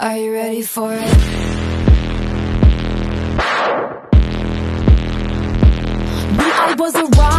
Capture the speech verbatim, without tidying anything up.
Are you ready for it? I was around